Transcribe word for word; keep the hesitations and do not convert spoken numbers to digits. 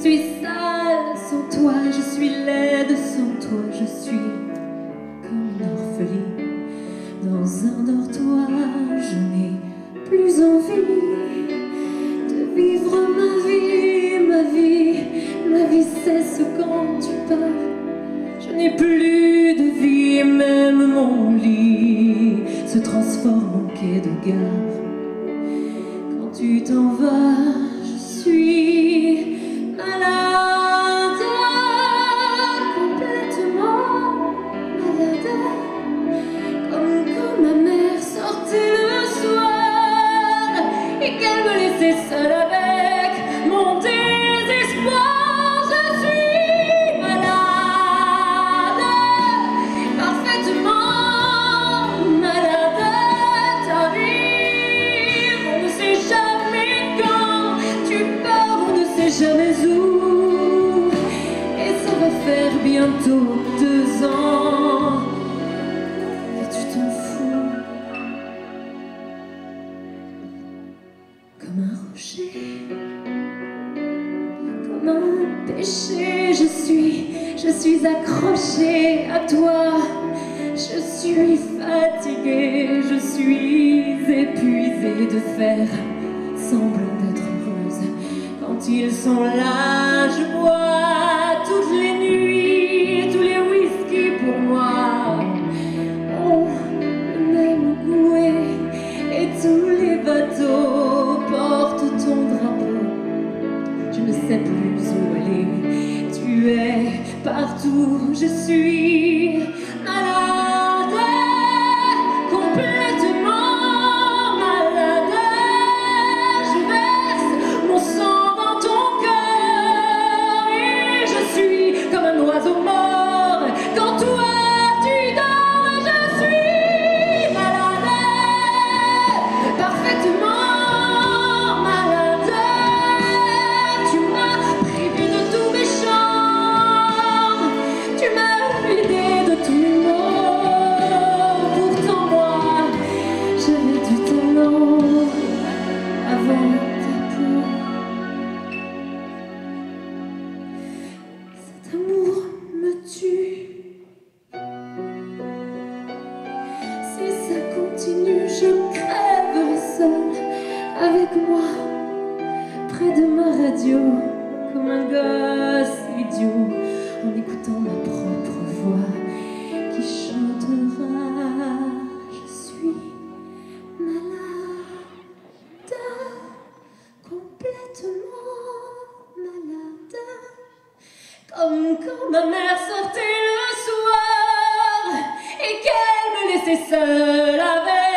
suis sale sans toi, je suis laide sans toi, je suis comme une orpheline dans un dortoir. Je n'ai plus envie de vivre ma vie, ma vie, ma vie cesse quand tu pars. Je n'ai plus de vie, même mon lit se transforme en quai de gare. Quand tu t'en vas, je suis malade, complètement malade, comme quand ma mère sortait le soir et qu'elle me laissait seule avec mon désespoir. Je suis malade, parfaitement malade. T'arrives, on ne sait jamais quand, tu pars, on ne sait jamais où, et ça va faire bientôt deux ans et tu t'en fous. Comme un rocher, comme un péché, je suis, je suis accrochée à toi. Je suis fatiguée, je suis épuisée de faire semblant d'être heureuse. Quand ils sont là, je bois toutes les nuits, tous les whisky pour moi ont le même goût et tous les bateaux portent ton drapeau. Je ne sais plus où aller, tu es partout, je suis malade, complètement malade. Je verse mon sang dans ton cœur et je suis comme un oiseau mort quand toi tu dors. Je suis malade, parfaitement malade. Tu m'as privé de tous mes chants, tu m'as vidé de tous mes mots. Pourtant moi, j'avais du talent avant ta peau. Cet amour me tue. Si ça continue, je crèverai seule avec moi, près de ma radio, comme un gosse idiot, en écoutant ma propre voix qui chantera. Je suis malade, complètement malade, comme quand ma mère sortait le soir et qu'elle me laissait seule avec